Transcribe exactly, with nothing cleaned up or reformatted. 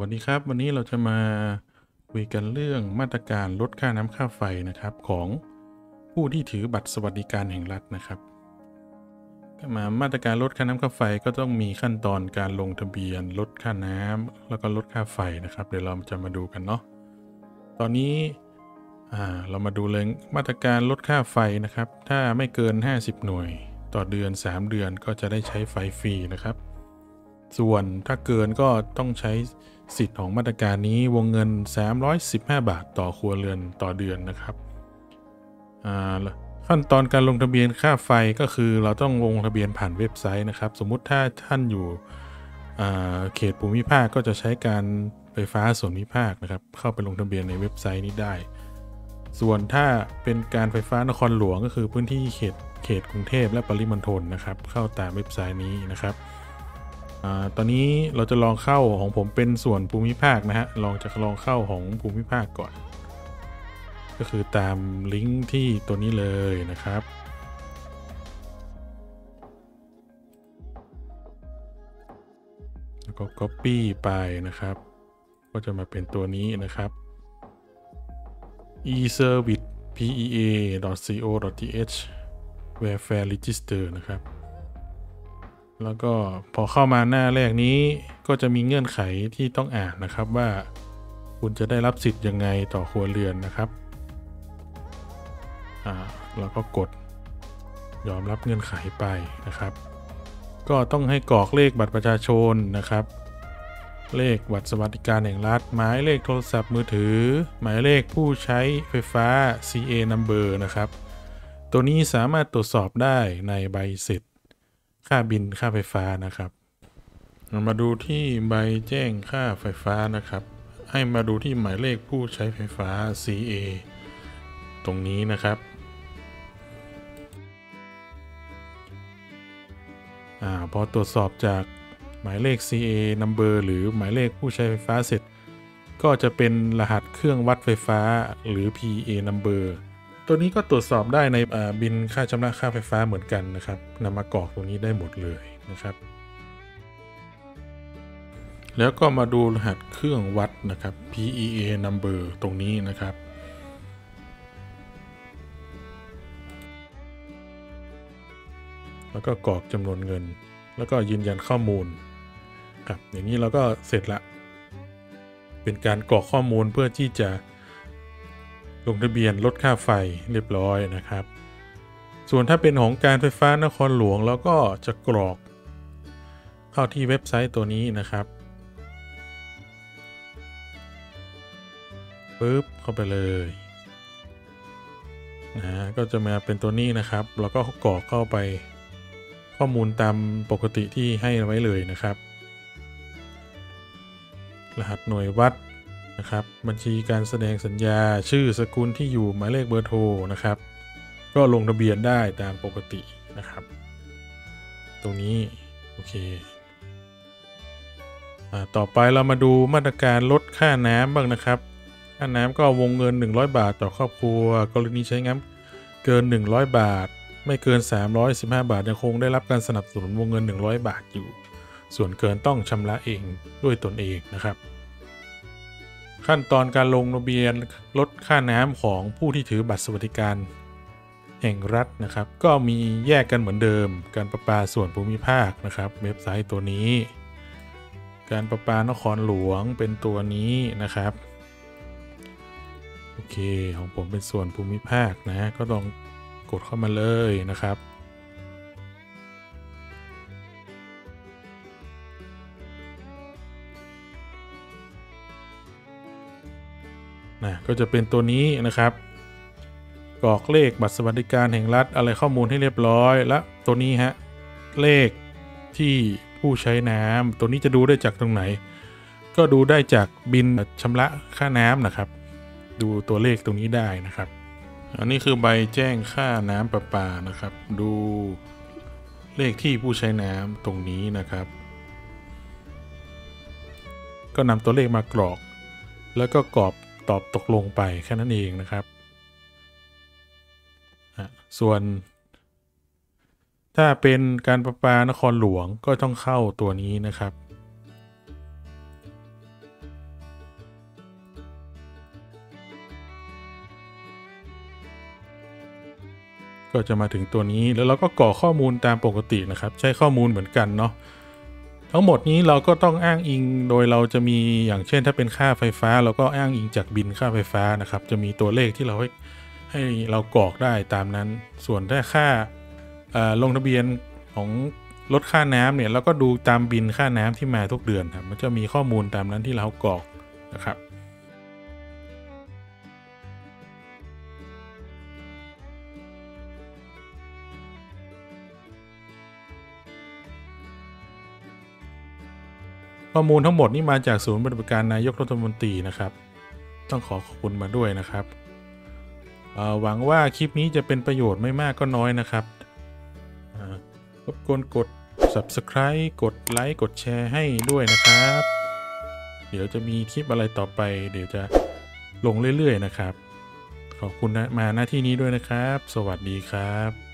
วัสดีครับวันนี้เราจะมาคุยกันเรื่องมาตรการลดค่าน้ำค่าไฟนะครับของผู้ที่ถือบัตรสวัสดิการแห่งรัฐนะครับมามาตรการลดค่าน้ำค่าไฟก็ต้องมีขั้นตอนการลงทะเบียนลดค่าน้ำแล้วก็ลดค่าไฟนะครับเดี๋ยวเราจะมาดูกันเนาะตอนนี้อ่าเรามาดูเลยมาตรการลดค่าไฟนะครับถ้าไม่เกินห้าสิบหน่วยต่อเดือนสามเดือนก็จะได้ใช้ไฟฟรีนะครับส่วนถ้าเกินก็ต้องใช้สิทธิ์ของมาตรการนี้วงเงินสามร้อยสิบห้าบาทต่อครัวเรือนต่อเดือนนะครับอ่าขั้นตอนการลงทะเบียนค่าไฟก็คือเราต้องลงทะเบียนผ่านเว็บไซต์นะครับสมมุติถ้าท่านอยู่เขตภูมิภาคก็จะใช้การไฟฟ้าส่วนภูมิภาคนะครับเข้าไปลงทะเบียนในเว็บไซต์นี้ได้ส่วนถ้าเป็นการไฟฟ้านครหลวงก็คือพื้นที่เขตเขตกรุงเทพและปริมณฑลนะครับเข้าตามเว็บไซต์นี้นะครับอตอนนี้เราจะลองเข้าของผมเป็นส่วนภูมิภาคนะฮะลองจะลองเข้าของภูมิภาคก่อนก็คือตามลิงก์ที่ตัวนี้เลยนะครับแล้วก็ Copy ไปนะครับก็จะมาเป็นตัวนี้นะครับ e-service pea.co.th welfare register นะครับแล้วก็พอเข้ามาหน้าแรกนี้ก็จะมีเงื่อนไขที่ต้องอ่านนะครับว่าคุณจะได้รับสิทธิ์ยังไงต่อครัวเรือนนะครับอ่าเราก็กดยอมรับเงื่อนไขไปนะครับก็ต้องให้กรอกเลขบัตรประชาชนนะครับเลขบัตรสวัสดิการแห่งรัฐหมายเลขโทรศัพท์มือถือหมายเลขผู้ใช้ไฟฟ้า ซี เอ number นะครับตัวนี้สามารถตรวจสอบได้ในใบเสร็จค่าบินค่าไฟฟ้านะครับมาดูที่ใบแจ้งค่าไฟฟ้านะครับให้มาดูที่หมายเลขผู้ใช้ไฟฟ้า ซี เอ ตรงนี้นะครับอ่าพอตรวจสอบจากหมายเลข ซี เอ number หรือหมายเลขผู้ใช้ไฟฟ้าเสร็จก็จะเป็นรหัสเครื่องวัดไฟฟ้าหรือ พี เอ number ตัวนี้ก็ตรวจสอบได้ในบินค่าชำระค่าไฟฟ้าเหมือนกันนะครับนำมากรอกตรงนี้ได้หมดเลยนะครับแล้วก็มาดูรหัสเครื่องวัดนะครับ พี อี เอ number ตรงนี้นะครับแล้วก็กรอกจำนวนเงินแล้วก็ยืนยันข้อมูลครับอย่างนี้เราก็เสร็จละเป็นการกรอกข้อมูลเพื่อที่จะลงทะเบียนลดค่าไฟเรียบร้อยนะครับส่วนถ้าเป็นของการไฟฟ้านครหลวงแล้วก็จะกรอกเข้าที่เว็บไซต์ตัวนี้นะครับปึ๊บเข้าไปเลยนะก็จะมาเป็นตัวนี้นะครับแล้วก็กรอกเข้าไปข้อมูลตามปกติที่ให้ไว้เลยนะครับรหัสหน่วยวัดนะครับบัญชีการแสดงสัญญาชื่อสกุลที่อยู่หมายเลขเบอร์โทรนะครับก็ลงทะเบียนได้ตามปกตินะครับตรงนี้โอเคอ่าต่อไปเรามาดูมาตรการลดค่าน้ำบ้างนะครับค่าน้ำก็วงเงินหนึ่งร้อยบาทต่อครอบครัวกรณีใช้น้ำเกินหนึ่งร้อยบาทไม่เกินสามร้อยสิบห้าบาทยังคงได้รับการสนับสนุนวงเงินหนึ่งร้อยบาทอยู่ส่วนเกินต้องชำระเองด้วยตนเองนะครับขั้นตอนการลงทะเบียนลดค่าน้ำของผู้ที่ถือบัตรสวัสดิการแห่งรัฐนะครับก็มีแยกกันเหมือนเดิมการประปาส่วนภูมิภาคนะครับเว็บไซต์ตัวนี้การประปานครหลวงเป็นตัวนี้นะครับโอเคของผมเป็นส่วนภูมิภาคนะก็ลองกดเข้ามาเลยนะครับนะก็จะเป็นตัวนี้นะครับกรอกเลขบัตรสวัสดิการแห่งรัฐอะไรข้อมูลให้เรียบร้อยและตัวนี้ฮะเลขที่ผู้ใช้น้ำตัวนี้จะดูได้จากตรงไหนก็ดูได้จากบิลชำระค่าน้ำนะครับดูตัวเลขตรงนี้ได้นะครับอันนี้คือใบแจ้งค่าน้ำประปานะครับดูเลขที่ผู้ใช้น้ำตรงนี้นะครับก็นำตัวเลขมากรอกแล้วก็กรอบตอบตกลงไปแค่นั้นเองนะครับส่วนถ้าเป็นการประปานครหลวงก็ต้องเข้าตัวนี้นะครับก็จะมาถึงตัวนี้แล้วเราก็กรอกข้อมูลตามปกตินะครับใช้ข้อมูลเหมือนกันเนาะทั้งหมดนี้เราก็ต้องอ้างอิงโดยเราจะมีอย่างเช่นถ้าเป็นค่าไฟฟ้าเราก็อ้างอิงจากบิลค่าไฟฟ้านะครับจะมีตัวเลขที่เราให้ให้เรากรอกได้ตามนั้นส่วนถ้าค่าลงทะเบียนของลดค่าน้ำเนี่ยเราก็ดูตามบิลค่าน้ำที่มาทุกเดือนครับมันจะมีข้อมูลตามนั้นที่เรากรอกนะครับข้อมูลทั้งหมดนี้มาจากศูนย์ปฏิบัติการนายกรัฐมนตรีนะครับต้องขอขอบคุณมาด้วยนะครับหวังว่าคลิปนี้จะเป็นประโยชน์ไม่มากก็น้อยนะครับรบกวนกด ซับสไครบ์ กดไลค์กดแชร์ให้ด้วยนะครับเดี๋ยวจะมีคลิปอะไรต่อไปเดี๋ยวจะลงเรื่อยๆนะครับขอบคุณนะมาหน้าที่นี้ด้วยนะครับสวัสดีครับ